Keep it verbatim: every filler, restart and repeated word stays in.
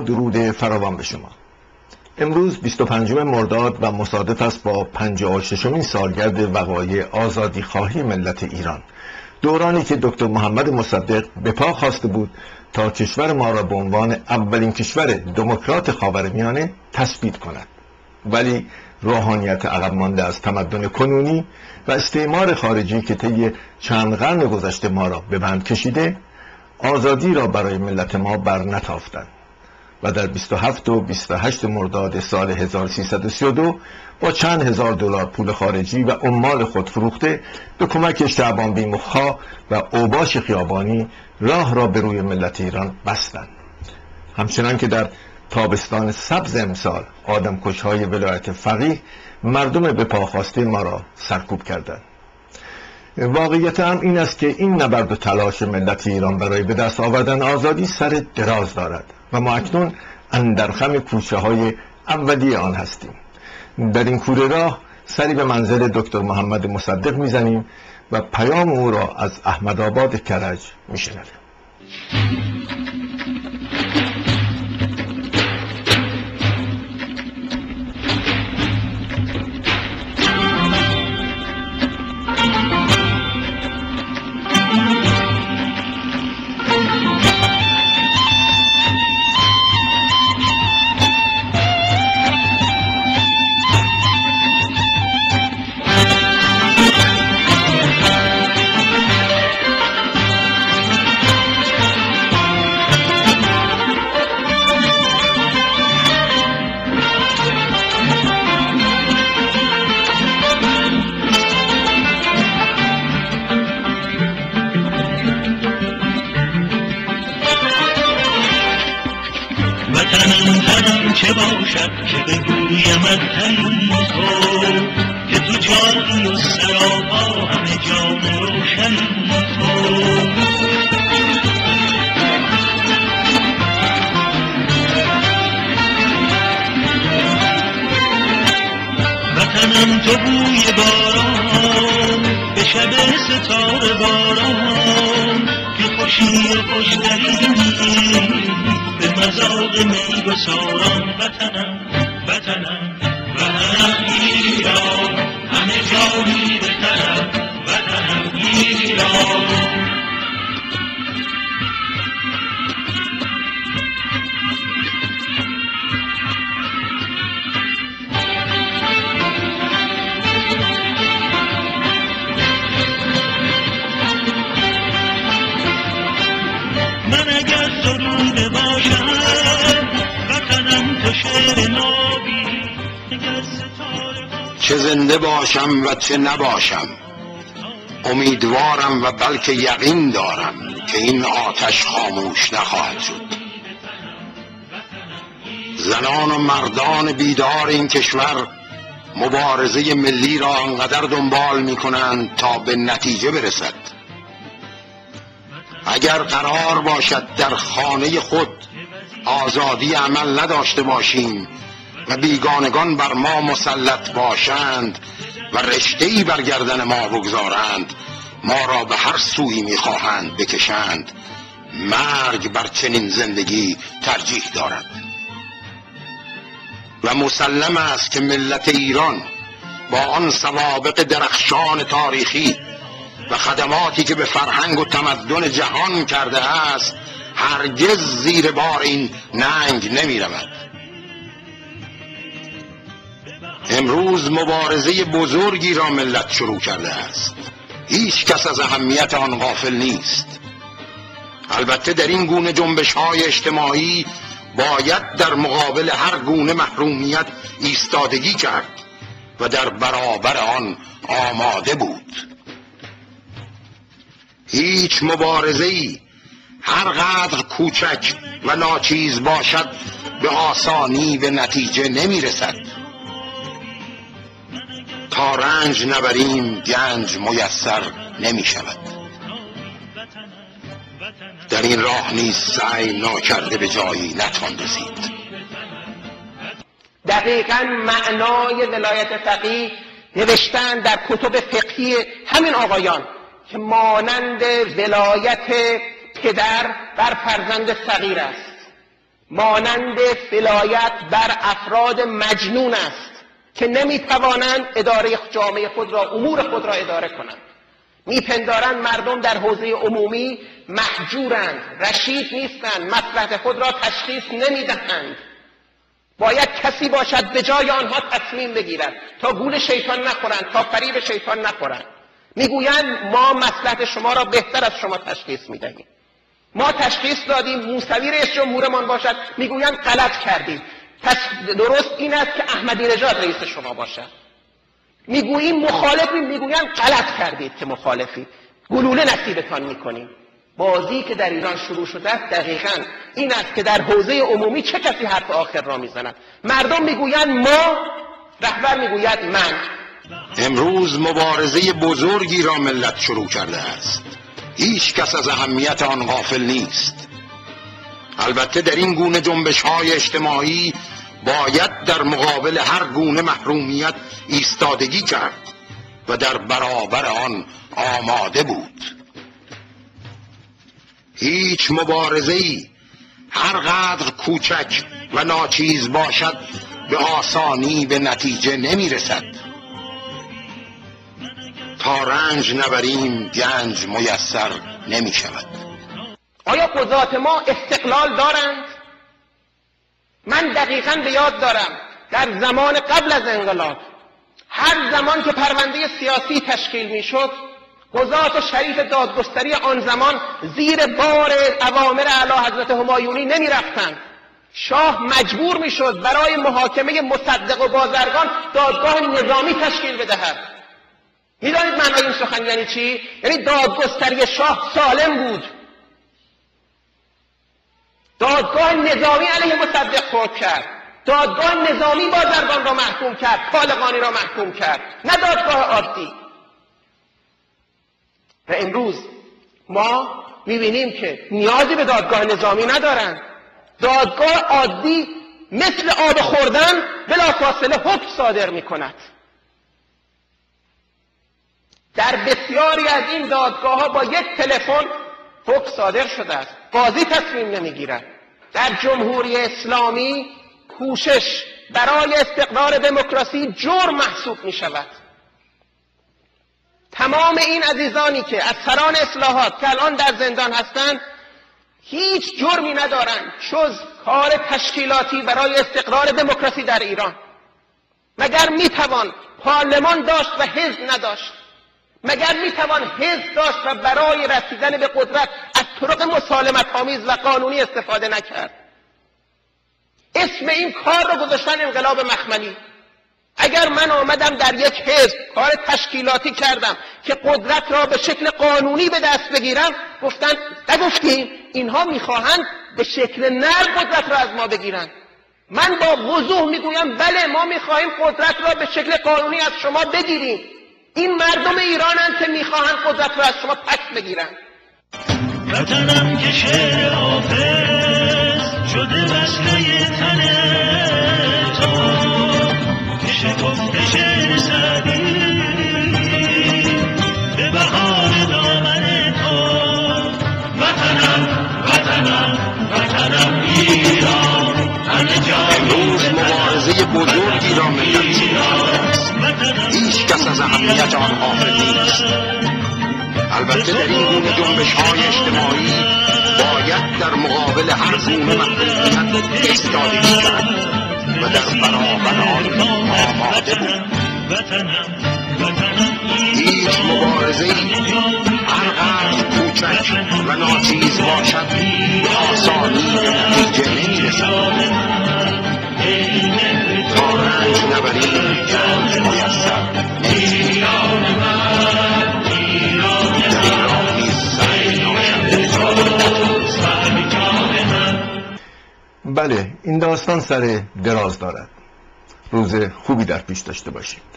درود فراوان به شما. امروز بیست و پنجم مرداد و مصادف است با پنجاه و ششمین سالگرد وقایع آزادی خواهی ملت ایران، دورانی که دکتر محمد مصدق به پا خواسته بود تا کشور ما را به عنوان اولین کشور دموکرات خاورمیانه تثبیت کند. ولی روحانیت عقب مانده از تمدن کنونی و استعمار خارجی که طی چند قرن گذشته ما را به بند کشیده، آزادی را برای ملت ما بر نتافتند و در بیست و هفت و بیست و هشت مرداد سال هزار و سیصد و سی و دو با چند هزار دلار پول خارجی و عمال خود فروخته به کمک شعبان بیمخ‌ها و اوباش خیابانی راه را به روی ملت ایران بستند. همچنان که در تابستان سبز امسال آدمکش‌های ولایت فقیه مردم به پا خواسته ما را سرکوب کردند. واقعیت هم این است که این نبرد و تلاش ملت ایران برای به دست آوردن آزادی سر دراز دارد و ما اکنون اندر خم کوچه های اولیه آن هستیم. در این کوره راه سری به منزل دکتر محمد مصدق میزنیم و پیام او را از احمدآباد کرج میشنویم. چه باشد که بگویم از تنی تو که تو جانی و سراپا همه جان روشنی تو. وطنم تو بوی باران به شب ستاره باران که خوشی و خوشتری به مذاق می بساران. وطنم وطنم وطنم ایران همه جایی بهترم. وطنم ایران من اگر سروده باشم وطنم تو شعر نابی اگر ستاره باشم. چه زنده باشم و چه نباشم امیدوارم و بلکه یقین دارم که این آتش خاموش نخواهد شد. زنان و مردان بیدار این کشور مبارزه ملی را انقدر دنبال می کنند تا به نتیجه برسد. اگر قرار باشد در خانه خود آزادی عمل نداشته باشیم و بیگانگان بر ما مسلط باشند و رشته‌ای بر گردن ما بگذارند، ما را به هر سویی میخواهند بکشند. مرگ بر چنین زندگی ترجیح دارد و مسلم است که ملت ایران با آن سوابق درخشان تاریخی و خدماتی که به فرهنگ و تمدن جهان کرده است هرگز زیر بار این ننگ نمی رود. امروز مبارزه بزرگی را ملت شروع کرده است. هیچ کس از اهمیت آن غافل نیست. البته در این گونه جنبش های اجتماعی باید در مقابل هر گونه محرومیت ایستادگی کرد و در برابر آن آماده بود. هیچ مبارزه‌ای هر قدر کوچک و ناچیز باشد به آسانی به نتیجه نمی رسد. تا رنج نبریم گنج میسر نمی شود. در این راه نیز سعی ناکرده به جایی نتوان رسید. دقیقاً معنای ولایت فقیه نوشتن در کتب فقهی همین آقایان که مانند ولایت پدر بر فرزند صغیر است، مانند ولایت بر افراد مجنون است که نمیتوانند اداره جامعه خود را، امور خود را اداره کنند. میپندارند مردم در حوزه عمومی محجورند، رشید نیستند، مصلحت خود را تشخیص نمیدهند. باید کسی باشد به جای آنها تصمیم بگیرد تا گول شیطان نخورند، تا فریب شیطان نخورند. میگویند ما مصلحت شما را بهتر از شما تشخیص میدهیم. ما تشخیص دادیم موسوی رئیس جمهورمان باشد، میگویند غلط کردید. پس درست این است که احمدی نژاد رئیس شما باشد. میگوییم مخالفیم، میگویند غلط کردید که مخالفید، گلوله نصیبتان میکنیم. بازی که در ایران شروع شده است دقیقاً این است که در حوزه عمومی چه کسی حرف آخر را میزند. مردم میگویند ما، رهبر میگوید من. امروز مبارزه بزرگی را ملت شروع کرده است. هیچ کس از اهمیت آن غافل نیست. البته در این گونه جنبش‌های اجتماعی باید در مقابل هر گونه محرومیت ایستادگی کرد و در برابر آن آماده بود. هیچ مبارزه‌ای هر قدر کوچک و ناچیز باشد به آسانی به نتیجه نمی رسد. تا رنج نبریم گنج میسر نمی شود. آیا قضات ما استقلال دارند؟ من دقیقاً به یاد دارم در زمان قبل از انقلاب هر زمان که پرونده سیاسی تشکیل می شد، قضات شریف دادگستری آن زمان زیر بار اوامر اعلی حضرت همایونی نمی رفتند. شاه مجبور می شد برای محاکمه مصدق و بازرگان دادگاه نظامی تشکیل بدهد. می دانید معنای این سخن یعنی چی؟ یعنی دادگستری شاه سالم بود. دادگاه نظامی علیه مصدق حکم کرد، دادگاه نظامی بازرگان را محکوم کرد، خالقانی را محکوم کرد، نه دادگاه عادی. و امروز ما می‌بینیم که نیازی به دادگاه نظامی ندارند. دادگاه عادی مثل آب خوردن بلافاصله حکم صادر می‌کند. در بسیاری از این دادگاه‌ها با یک تلفن حکم صادر شده است، قاضی تصمیم نمیگیرد. در جمهوری اسلامی کوشش برای استقرار دموکراسی جرم محسوب می شود. تمام این عزیزانی که از سران اصلاحات که الان در زندان هستند هیچ جرمی ندارند جز کار تشکیلاتی برای استقرار دموکراسی در ایران. مگر می توان پارلمان داشت و حزب نداشت؟ مگر میتوان حزب داشت و برای رسیدن به قدرت از طرق مسالمت آمیز و قانونی استفاده نکرد؟ اسم این کار رو گذاشتن انقلاب مخملی. اگر من آمدم در یک حزب کار تشکیلاتی کردم که قدرت را به شکل قانونی به دست بگیرم، گفتن نگفتیم اینها میخواهند به شکل نرم قدرت را از ما بگیرن. من با وضوح میگویم بله، ما میخواهیم قدرت را به شکل قانونی از شما بگیریم. این مردم ایرانند که میخواهند قدرت را از شما پس بگیرن. وطنم که شعر حافظ شده وصله تن تو، که شکفته شعر سعدی به بهار دامن تو. وطنم وطنم وطنم ایران، همه جا امروز مبارزه بزرگی را ملت شروع هیچ کس از اهمیت آن غافل نیست. البته در این گونه جنبش‌های اجتماعی باید در مقابل هر گونه محرومیت ایستادگی کرد و در برابر آن آماده بود. هیچ مبارزه‌ای هر قدر کوچک و ناچیز باشد به آسانی به نتیجه نمی‌رسد. تا رنج نبریم گنج میسر نمی‌شود. بله، این داستان سر دراز دارد. روز خوبی در پیش داشته باشیم.